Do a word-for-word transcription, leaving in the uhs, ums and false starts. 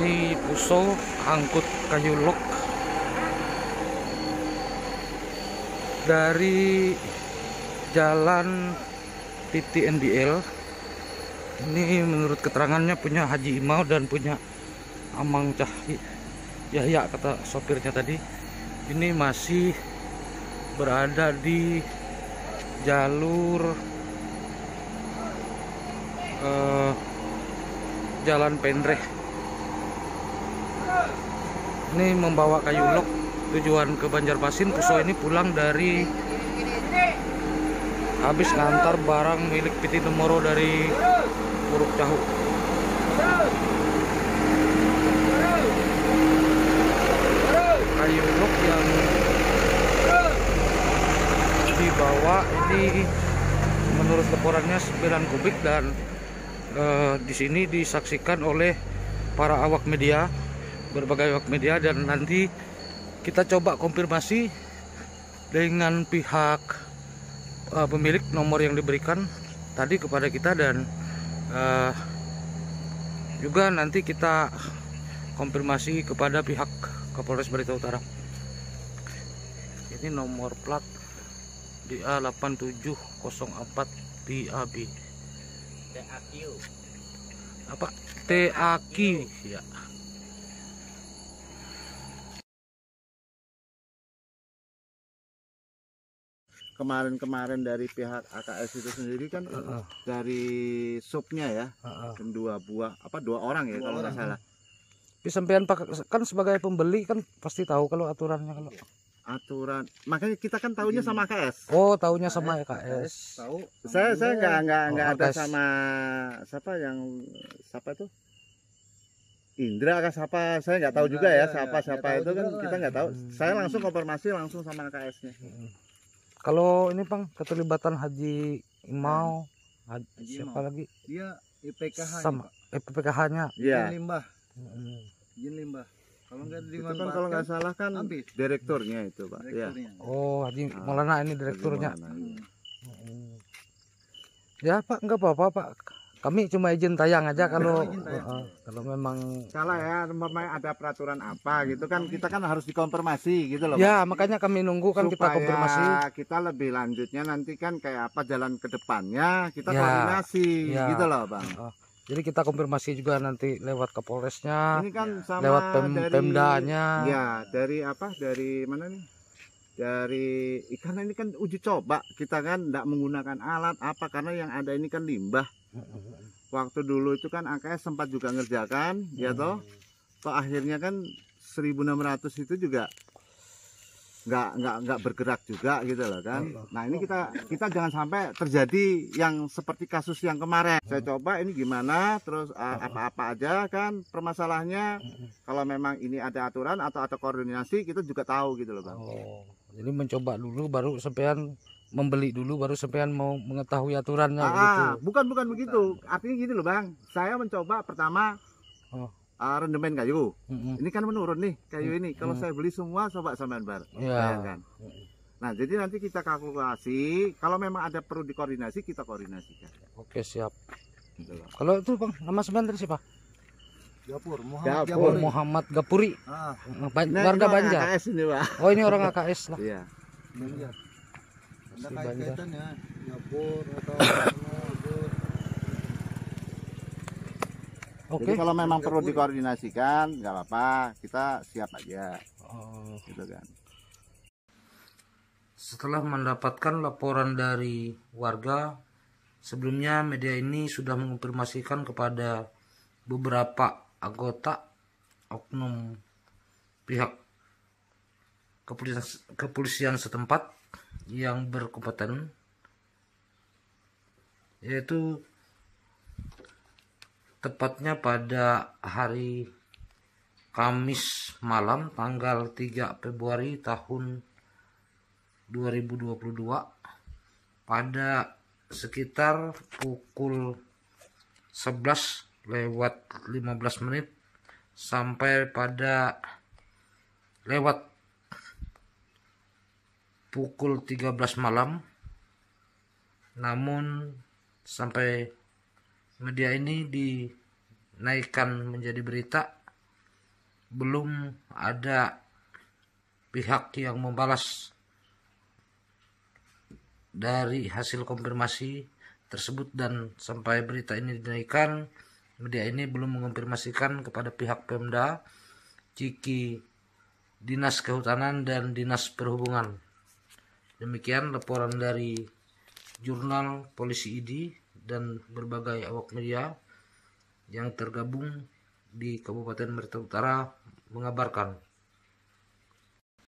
Ini Puso angkut kayu lok dari jalan T T N D L. Ini menurut keterangannya punya Haji Imau dan punya Amang Cahyi Yahya, kata sopirnya tadi. Ini masih berada di jalur eh, Jalan Pendreh. Ini membawa kayu lok tujuan ke Banjarmasin. Puso ini pulang dari habis ngantar barang milik P T Nomoro dari Puruk Cahu. Kayu lok yang dibawa ini menurut laporannya sembilan kubik dan eh, di sini disaksikan oleh para awak media, berbagai awak media, dan nanti kita coba konfirmasi dengan pihak uh, pemilik nomor yang diberikan tadi kepada kita, dan uh, juga nanti kita konfirmasi kepada pihak Kapolres Barito Utara. Ini nomor plat D A delapan tujuh nol empat B A B. T A Q. Apa? T A Q ya. Kemarin-kemarin dari pihak A K S itu sendiri kan uh, uh. dari supnya ya, uh, uh. dua buah apa dua orang ya dua kalau nggak salah. Tapi sampean kan sebagai pembeli kan pasti tahu kalau aturannya, kalau aturan, makanya kita kan tahunya sama A K S. Oh, tahunya sama A K S. Tahu. Saya saya nggak nggak nggak oh, ada sama siapa yang siapa itu? Indra kan siapa? Saya nggak tahu juga ya siapa siapa itu kan kita nggak tahu. Saya langsung konfirmasi langsung sama A K S-nya. Kalau ini Bang, keterlibatan Haji Imau, Haji, Haji siapa Imau lagi? Dia I P K H sama I P K H-nya. Iya. Limbah. Izin limbah. Kalau nggak itu kan kalau nggak salah kan habis. Direkturnya itu Pak. Iya. Oh, Haji nah, Maulana ini direkturnya. Maulana, iya. Ya Pak, nggak apa-apa Pak. Kami cuma izin tayang aja kalau uh, kalau memang salah ya, memang ada peraturan apa gitu kan, kita kan harus dikonfirmasi gitu loh. Ya, Pak. Makanya kami nunggu kan supaya kita konfirmasi. Kita lebih lanjutnya nanti kan kayak apa jalan ke depannya kita ya, koordinasi ya, gitu loh Bang. Uh, jadi kita konfirmasi juga nanti lewat Kapolresnya. Ini kan sama lewat pem dari, Pemdanya. Ya, dari apa? Dari mana nih? Dari ikan ini kan uji coba, kita kan tidak menggunakan alat apa karena yang ada ini kan limbah. Waktu dulu itu kan A K S sempat juga ngerjakan, hmm. ya toh, toh akhirnya kan seribu enam ratus itu juga nggak nggak nggak bergerak juga gitu loh kan. Nah ini kita kita jangan sampai terjadi yang seperti kasus yang kemarin. Saya coba ini gimana, terus apa-apa aja kan permasalahannya. Kalau memang ini ada aturan atau ada koordinasi, kita juga tahu gitu loh Bang. Oh, jadi mencoba dulu baru sampean membeli dulu baru sampean mau mengetahui aturannya. Ah, begitu. Bukan bukan begitu. Artinya gini loh Bang. Saya mencoba pertama oh. uh, rendemen kayu. Mm-hmm. Ini kan menurun nih kayu ini. Kalau mm-hmm. saya beli semua coba sampean bar. Yeah. Kan. Nah jadi nanti kita kalkulasi. Kalau memang ada perlu dikoordinasi kita koordinasikan. Oke siap. Gitu. Kalau itu Bang, nama sampean tadi siapa? Gapur, Muhammad Gapur. Oh, Muhammad Gapuri. Ah. Nah, warga Banjar. A K S ini, Pak. Oh ini orang A K S lah. Iya. Banjar. Ada kaitannya Gapur atau Oke. Jadi kalau memang perlu dikoordinasikan nggak apa-apa, kita siap aja. Oh. Gitu kan. Setelah mendapatkan laporan dari warga, sebelumnya media ini sudah mengonfirmasikan kepada beberapa anggota oknum pihak kepolisian, kepolisian setempat yang berkompeten, yaitu tepatnya pada hari Kamis malam tanggal tiga Februari tahun dua ribu dua puluh dua pada sekitar pukul sebelas lewat lima belas menit sampai pada lewat pukul tiga belas malam. Namun sampai media ini dinaikkan menjadi berita belum ada pihak yang membalas dari hasil konfirmasi tersebut, dan sampai berita ini dinaikkan, media ini belum mengonfirmasikan kepada pihak Pemda, Ciki, Dinas Kehutanan dan Dinas Perhubungan. Demikian laporan dari Jurnal Polisi I D I dan berbagai awak media yang tergabung di Kabupaten Merauke Utara mengabarkan.